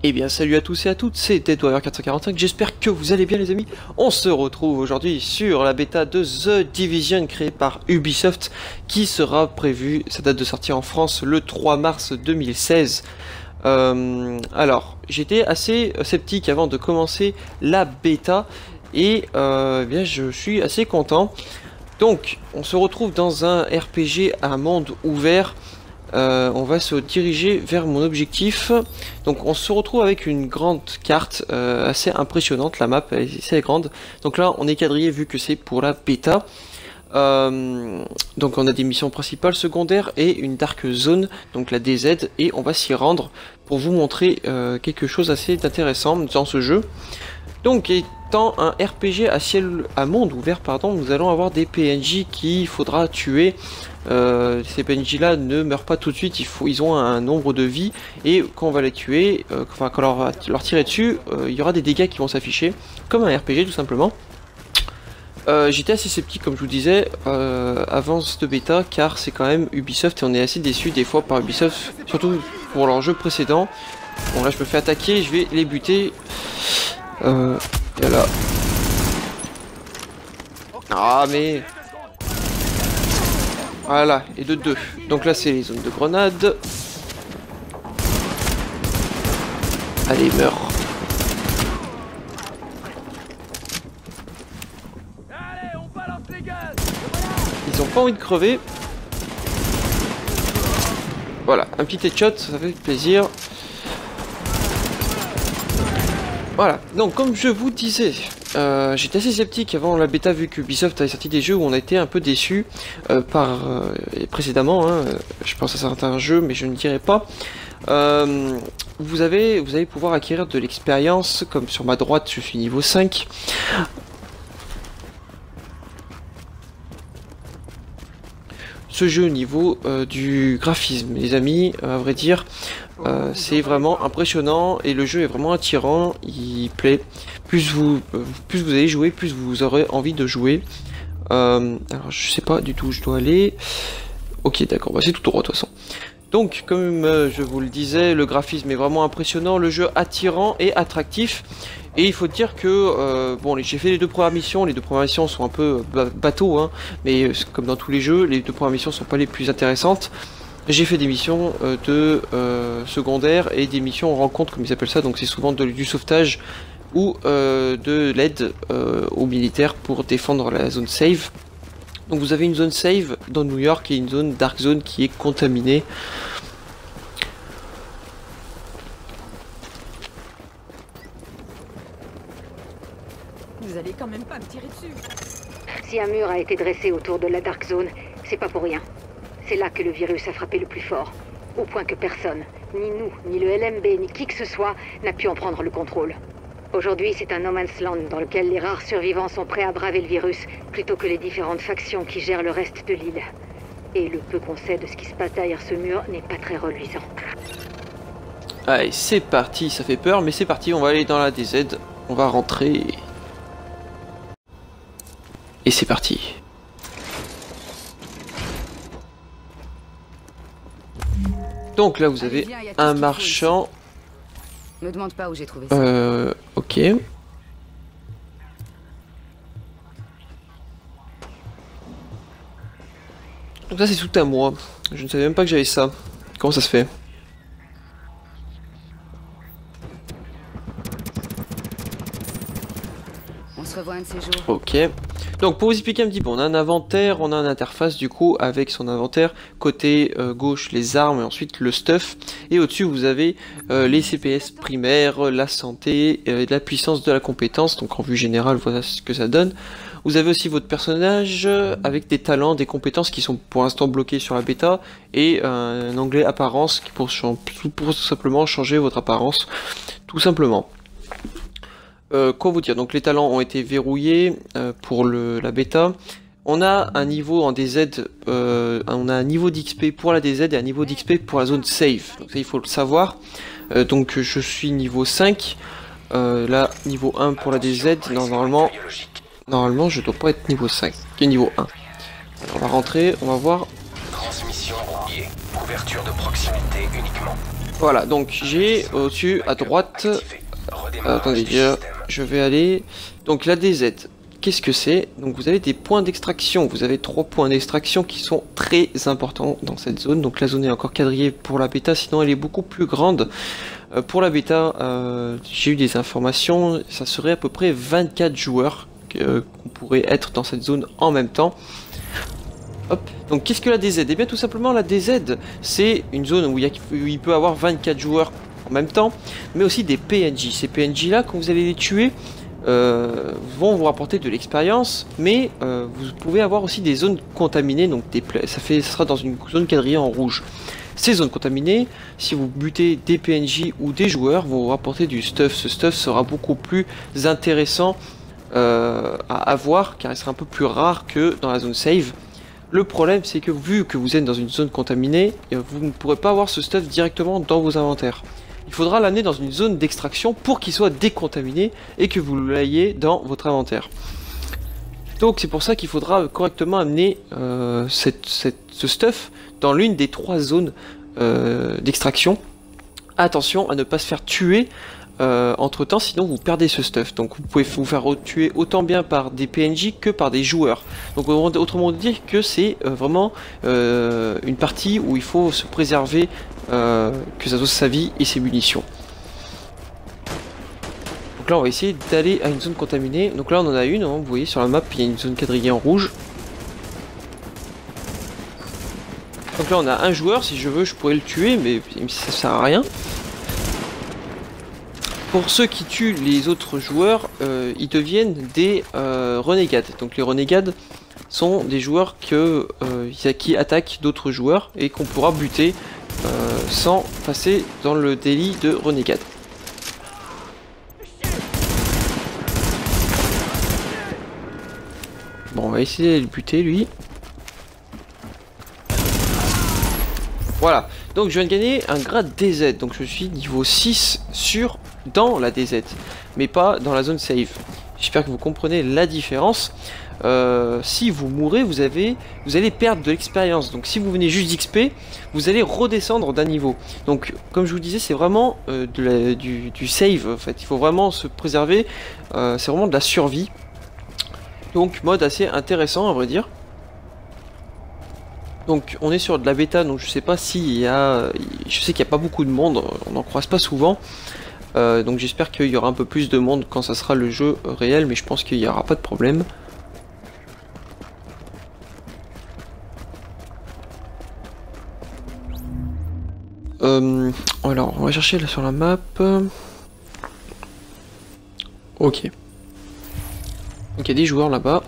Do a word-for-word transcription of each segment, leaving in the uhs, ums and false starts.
Eh bien salut à tous et à toutes, c'est Deadwire quatre cent quarante-cinq, j'espère que vous allez bien les amis. On se retrouve aujourd'hui sur la bêta de The Division créée par Ubisoft qui sera prévue, sa date de sortie en France, le trois mars deux mille seize. Euh, alors, j'étais assez sceptique avant de commencer la bêta et euh, eh bien, je suis assez content. Donc, on se retrouve dans un R P G à monde ouvert. Euh, on va se diriger vers mon objectif. Donc on se retrouve avec une grande carte euh, assez impressionnante. La map est assez grande. Donc là on est quadrillé vu que c'est pour la bêta. Euh, donc on a des missions principales, secondaires et une dark zone, donc la D Z, et on va s'y rendre pour vous montrer euh, quelque chose assez intéressant dans ce jeu. Donc étant un R P G à ciel à monde ouvert, pardon, nous allons avoir des P N J qu'il faudra tuer. Euh, ces P N J là ne meurent pas tout de suite, il faut, ils ont un nombre de vies et quand on va les tuer, euh, enfin quand on va leur tirer dessus, euh, il y aura des dégâts qui vont s'afficher, comme un R P G tout simplement. Euh, J'étais assez sceptique comme je vous disais euh, avant cette bêta car c'est quand même Ubisoft et on est assez déçu des fois par Ubisoft, surtout pour leurs jeux précédents. Bon là je me fais attaquer, je vais les buter. Euh, et là. Ah mais... Voilà, et de deux. Donc là c'est les zones de grenade. Allez, meurs. Ils ont pas envie de crever. Voilà, un petit headshot, ça fait plaisir. Voilà, donc comme je vous disais, euh, j'étais assez sceptique avant la bêta vu que Ubisoft avait sorti des jeux où on a été un peu déçus euh, par euh, précédemment, hein, je pense à certains jeux mais je ne dirai pas. Euh, vous, avez, vous allez pouvoir acquérir de l'expérience, comme sur ma droite je suis niveau cinq. Ce jeu au niveau euh, du graphisme, les amis, euh, à vrai dire, euh, c'est vraiment impressionnant et le jeu est vraiment attirant, il plaît. Plus vous, euh, plus vous allez jouer, plus vous aurez envie de jouer. Euh, alors je sais pas du tout où je dois aller. Ok d'accord, bah, c'est tout droit de toute façon. Donc comme euh, je vous le disais, le graphisme est vraiment impressionnant, le jeu attirant et attractif. Et il faut dire que, euh, bon, j'ai fait les deux premières missions, les deux premières missions sont un peu bateau, hein, mais comme dans tous les jeux, les deux premières missions sont pas les plus intéressantes. J'ai fait des missions euh, de euh, secondaires et des missions rencontres, comme ils appellent ça, donc c'est souvent de, du sauvetage ou euh, de l'aide euh, aux militaires pour défendre la zone save. Donc vous avez une zone save dans New York et une zone dark zone qui est contaminée. Vous allez quand même pas me tirer dessus. Si un mur a été dressé autour de la Dark Zone, c'est pas pour rien. C'est là que le virus a frappé le plus fort. Au point que personne, ni nous, ni le L M B, ni qui que ce soit, n'a pu en prendre le contrôle. Aujourd'hui, c'est un no man's land dans lequel les rares survivants sont prêts à braver le virus, plutôt que les différentes factions qui gèrent le reste de l'île. Et le peu qu'on sait de ce qui se passe derrière ce mur n'est pas très reluisant. Allez, c'est parti, ça fait peur, mais c'est parti, on va aller dans la D Z, on va rentrer... Et c'est parti. Donc là vous avez Allez, viens, y a tout un ce qu'il faut marchand. Me demande pas où j'ai trouvé ça. Euh. Ok. Donc ça c'est tout à moi. Je ne savais même pas que j'avais ça. Comment ça se fait? On se revoit un de ces jours. Ok. Donc pour vous expliquer un petit peu, on a un inventaire, on a une interface du coup avec son inventaire. Côté euh, gauche les armes et ensuite le stuff. Et au-dessus vous avez euh, les C P S primaires, la santé, euh, la puissance de la compétence. Donc en vue générale voilà ce que ça donne. Vous avez aussi votre personnage euh, avec des talents, des compétences qui sont pour l'instant bloqués sur la bêta. Et euh, un onglet apparence qui pour, pour tout simplement changer votre apparence. Tout simplement. Euh, quoi vous dire, donc les talents ont été verrouillés euh, pour le, la bêta. On a un niveau en D Z, euh, on a un niveau d'X P pour la D Z et un niveau d'X P pour la zone save. Donc ça il faut le savoir. Euh, donc je suis niveau cinq, euh, là niveau un pour la D Z, normalement, normalement je dois pas être niveau cinq, que niveau un. Alors, on va rentrer, on va voir. Transmission rouillée, couverture de proximité uniquement. Voilà, donc j'ai au-dessus à droite. Euh, attendez, je, je vais aller. Donc la D Z. Qu'est-ce que c'est? Donc vous avez des points d'extraction. Vous avez trois points d'extraction qui sont très importants dans cette zone. Donc la zone est encore quadrillée pour la bêta, sinon elle est beaucoup plus grande. Euh, pour la bêta, euh, j'ai eu des informations. Ça serait à peu près vingt-quatre joueurs euh, qu'on pourrait être dans cette zone en même temps. Hop. Donc qu'est-ce que la D Z? Eh bien tout simplement la D Z c'est une zone où il, y a, où il peut avoir vingt-quatre joueurs en même temps, mais aussi des P N J. Ces P N J là, quand vous allez les tuer, euh, vont vous rapporter de l'expérience, mais euh, vous pouvez avoir aussi des zones contaminées, donc des ça, fait, ça sera dans une zone quadrillée en rouge. Ces zones contaminées, si vous butez des P N J ou des joueurs, vont vous rapporter du stuff. Ce stuff sera beaucoup plus intéressant euh, à avoir, car il sera un peu plus rare que dans la zone save. Le problème, c'est que vu que vous êtes dans une zone contaminée, vous ne pourrez pas avoir ce stuff directement dans vos inventaires. Il faudra l'amener dans une zone d'extraction pour qu'il soit décontaminé et que vous l'ayez dans votre inventaire. Donc c'est pour ça qu'il faudra correctement amener euh, cette, cette, ce stuff dans l'une des trois zones euh, d'extraction. Attention à ne pas se faire tuer Euh, entre temps, sinon vous perdez ce stuff. Donc vous pouvez vous faire tuer autant bien par des P N J que par des joueurs. Donc autrement dit que c'est euh, vraiment euh, une partie où il faut se préserver, euh, que ça soit sa vie et ses munitions. Donc là on va essayer d'aller à une zone contaminée. Donc là on en a une, hein, vous voyez sur la map il y a une zone quadrillée en rouge. Donc là on a un joueur, si je veux je pourrais le tuer, mais ça sert à rien. Pour ceux qui tuent les autres joueurs, euh, ils deviennent des euh, renégades. Donc les renégades sont des joueurs que, euh, qui attaquent d'autres joueurs et qu'on pourra buter euh, sans passer dans le délit de renégade. Bon, on va essayer de le buter lui. Voilà, donc je viens de gagner un grade D Z, donc je suis niveau six sur dans la D Z, mais pas dans la zone save. J'espère que vous comprenez la différence. Euh, si vous mourrez, vous, avez, vous allez perdre de l'expérience, donc si vous venez juste d'X P, vous allez redescendre d'un niveau. Donc comme je vous disais, c'est vraiment euh, de la, du, du save, en fait. Il faut vraiment se préserver, euh, c'est vraiment de la survie. Donc mode assez intéressant à vrai dire. Donc on est sur de la bêta, donc je sais pas s'il y a... Je sais qu'il n'y a pas beaucoup de monde, on n'en croise pas souvent. Euh, donc j'espère qu'il y aura un peu plus de monde quand ça sera le jeu réel, mais je pense qu'il n'y aura pas de problème. Euh, alors on va chercher là sur la map. Ok. Donc il y a des joueurs là-bas.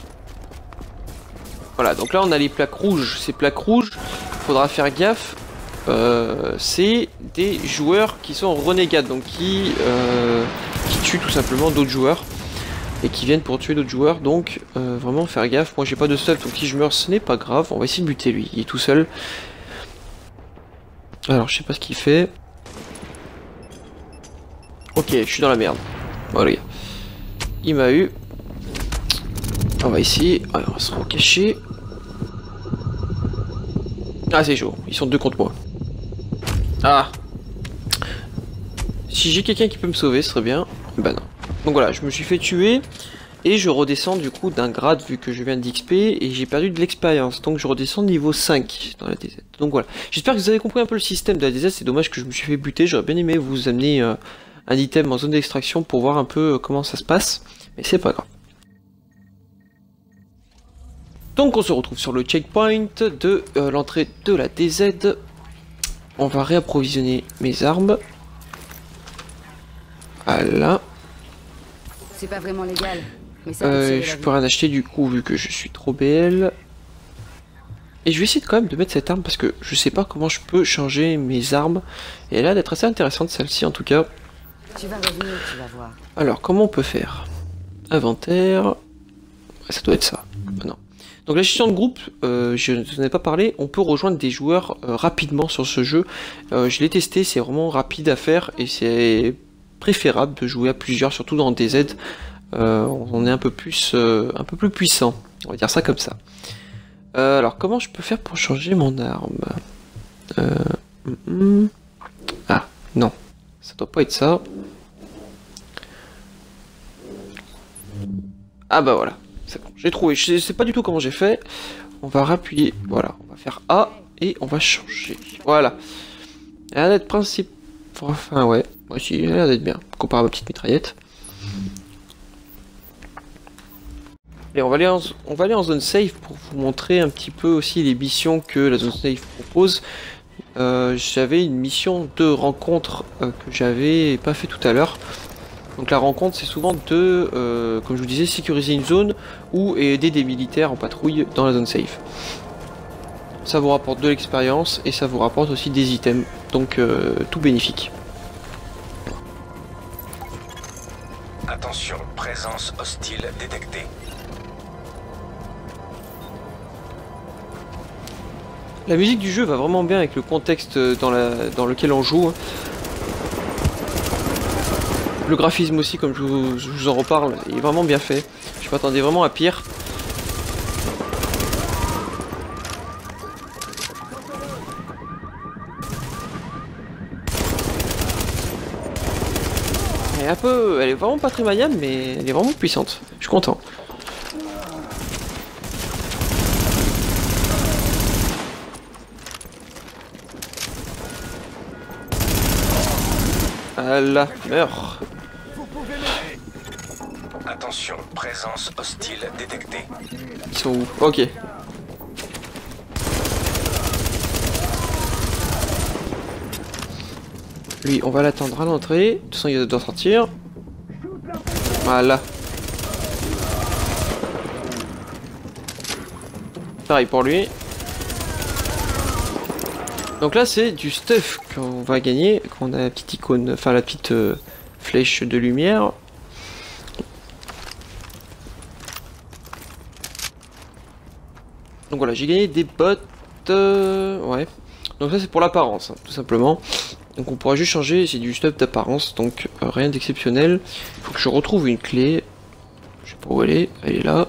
Voilà, donc là on a les plaques rouges. Ces plaques rouges, il faudra faire gaffe. Euh, c'est des joueurs qui sont renégades, donc qui, euh, qui tuent tout simplement d'autres joueurs et qui viennent pour tuer d'autres joueurs. Donc euh, vraiment faire gaffe. Moi j'ai pas de stuff, donc si je meurs ce n'est pas grave. On va essayer de buter lui, il est tout seul. Alors je sais pas ce qu'il fait. Ok, je suis dans la merde. Voilà, il m'a eu. On va essayer, alors, on va se recacher. Ah c'est chaud, ils sont deux contre moi. Ah. Si j'ai quelqu'un qui peut me sauver, ce serait bien. Bah non. Donc voilà, je me suis fait tuer. Et je redescends du coup d'un grade vu que je viens d'X P. Et j'ai perdu de l'expérience. Donc je redescends niveau cinq dans la D Z. Donc voilà. J'espère que vous avez compris un peu le système de la D Z. C'est dommage que je me suis fait buter. J'aurais bien aimé vous amener euh, un item en zone d'extraction pour voir un peu euh, comment ça se passe. Mais c'est pas grave. Donc on se retrouve sur le checkpoint de euh, l'entrée de la D Z. On va réapprovisionner mes armes. Voilà. C'est pas vraiment légal, mais ça euh, je peux rien acheter du coup vu que je suis trop B L. Et je vais essayer quand même de mettre cette arme parce que je sais pas comment je peux changer mes armes. Et elle a l'air d'être assez intéressante celle-ci en tout cas. Tu vas revenir, tu vas voir. Alors comment on peut faire? Inventaire. Ça doit être ça. Ah, non. Donc la gestion de groupe, euh, je ne ai pas parlé, on peut rejoindre des joueurs euh, rapidement sur ce jeu. Euh, je l'ai testé, c'est vraiment rapide à faire et c'est préférable de jouer à plusieurs, surtout dans D Z. Euh, on est un peu plus, euh, un peu plus puissant, on va dire ça comme ça. Euh, alors comment je peux faire pour changer mon arme? euh, mm -mm. Ah, non. Ça doit pas être ça. Ah bah voilà. C'est bon, j'ai trouvé. Je sais pas du tout comment j'ai fait. On va rappuyer. Voilà, on va faire A et on va changer. Voilà. Elle a l'air d'être principe. Enfin ouais. Moi aussi, elle a l'air d'être bien. Comparé à ma petite mitraillette. Et on va, aller en, on va aller en zone safe pour vous montrer un petit peu aussi les missions que la zone safe propose. Euh, j'avais une mission de rencontre euh, que j'avais pas fait tout à l'heure. Donc la rencontre c'est souvent de, euh, comme je vous disais, sécuriser une zone ou aider des militaires en patrouille dans la zone safe. Ça vous rapporte de l'expérience et ça vous rapporte aussi des items, donc euh, tout bénéfique. Attention, présence hostile détectée. La musique du jeu va vraiment bien avec le contexte dans, la, dans lequel on joue. Le graphisme aussi, comme je vous, je vous en reparle, est vraiment bien fait. Je m'attendais vraiment à pire. Elle est un peu, elle est vraiment pas très maniable, mais elle est vraiment puissante. Je suis content. Allah, meurs. Attention, présence hostile détectée. Ils sont où? Ok. Lui, on va l'attendre à l'entrée. De toute façon, il doit sortir. Voilà. Pareil pour lui. Donc là, c'est du stuff qu'on va gagner. Qu'on a la petite icône, enfin la petite euh, flèche de lumière. Donc voilà, j'ai gagné des bottes. Euh, ouais. Donc ça, c'est pour l'apparence, hein, tout simplement. Donc on pourra juste changer, c'est du stuff d'apparence, donc euh, rien d'exceptionnel. Il faut que je retrouve une clé. Je sais pas où elle est, elle est là.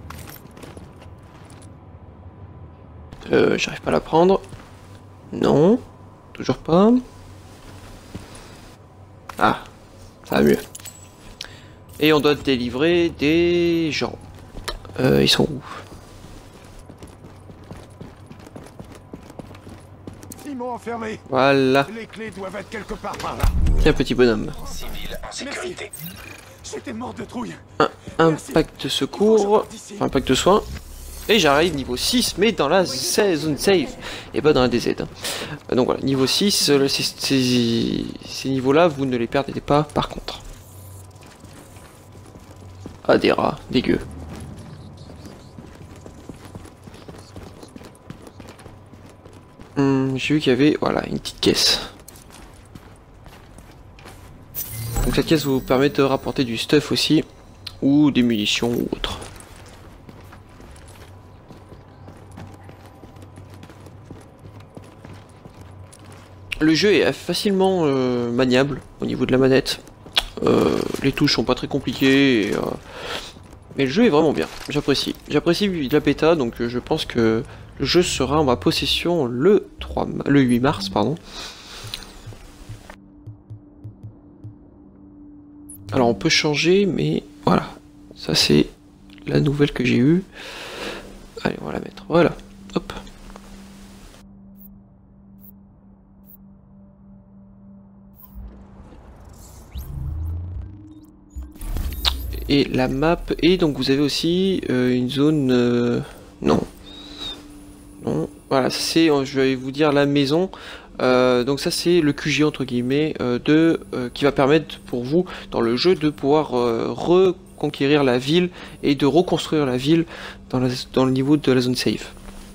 Euh, j'arrive pas à la prendre. Non, toujours pas. Ah, ça va mieux. Et on doit délivrer des gens. Euh, ils sont où? Ils m'ont enfermé. Voilà. Les clés doivent être quelque part par là. Tiens, petit bonhomme. Civil en sécurité. J'étais mort de trouille. Un, un pack de secours, enfin un pack de soins. Et j'arrive niveau six, mais dans la zone safe, et pas dans la D Z. Hein. Donc voilà, niveau six, ces, ces, ces niveaux-là, vous ne les perdez pas par contre. Ah, des rats, dégueu. Hum, j'ai vu qu'il y avait, voilà, une petite caisse. Donc cette caisse vous permet de rapporter du stuff aussi, ou des munitions ou autre. Le jeu est facilement euh, maniable au niveau de la manette. Euh, les touches sont pas très compliquées, et, euh, mais le jeu est vraiment bien. J'apprécie. J'apprécie la bêta, donc euh, je pense que le jeu sera en ma possession le trois, le huit mars, pardon. Alors on peut changer, mais voilà. Ça c'est la nouvelle que j'ai eue. Allez, on va la mettre. Voilà. Hop. Et la map, et donc vous avez aussi euh, une zone... Euh, non. Non. Voilà, c'est, je vais vous dire la maison. Euh, donc ça c'est le Q G entre guillemets, euh, de, euh, qui va permettre pour vous, dans le jeu, de pouvoir euh, reconquérir la ville et de reconstruire la ville dans, la, dans le niveau de la zone safe.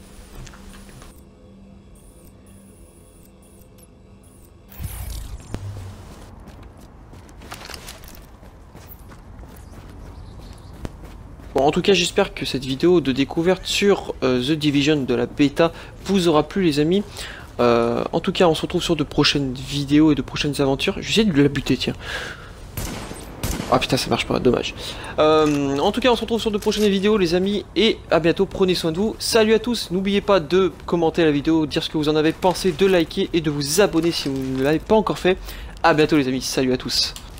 Bon, en tout cas, j'espère que cette vidéo de découverte sur euh, The Division de la bêta vous aura plu, les amis. Euh, en tout cas, on se retrouve sur de prochaines vidéos et de prochaines aventures. Je vais essayer de la buter, tiens. Ah putain, ça marche pas, dommage. Euh, en tout cas, on se retrouve sur de prochaines vidéos, les amis, et à bientôt, prenez soin de vous. Salut à tous, n'oubliez pas de commenter la vidéo, dire ce que vous en avez pensé, de liker et de vous abonner si vous ne l'avez pas encore fait. À bientôt les amis, salut à tous.